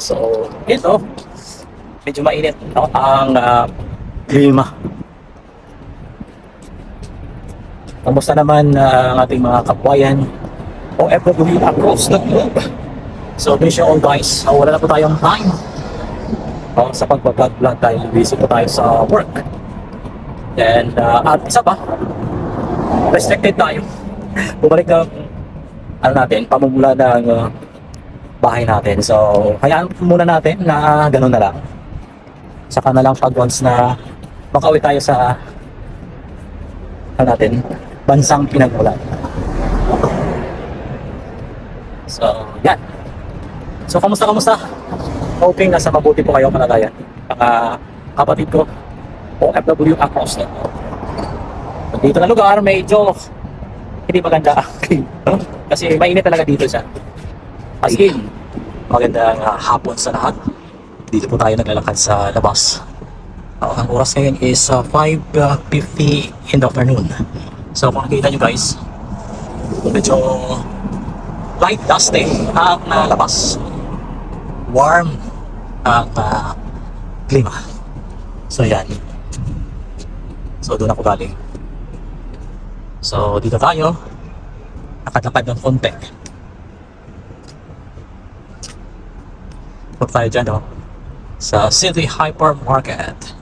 So, ito, medyo mainit no, ang klima. Kamusta naman ang ating mga kabayan OFW across the globe? So, wish you all guys, wala na po tayong time sa pag-vlog dahil busy po tayo sa work. And at isa pa, restricted tayo. Bumalik na natin, pamumula ng bahay natin. So, hayaan muna natin na ganun na lang. Saka na lang pag once na makauwi tayo sa natin, bansang pinagmulan. So, yan. So, kamusta? Hoping nasa mabuti po kayo kalagayan. Mga kapatid ko, OFW across the globe. Dito na lugar, medyo hindi maganda. Kasi mainit talaga dito siya. As in, magandang hapon sa lahat. Dito po tayo naglalakad sa labas. Ang oras ngayon is 5:50 in the afternoon. So kung nakikita nyo guys, medyo light dusty ang labas. Warm ang klima. So yan. So doon ako galing. So dito tayo, nakatapad ng konti. Huwag tayo dyan, sa City Hypermarket.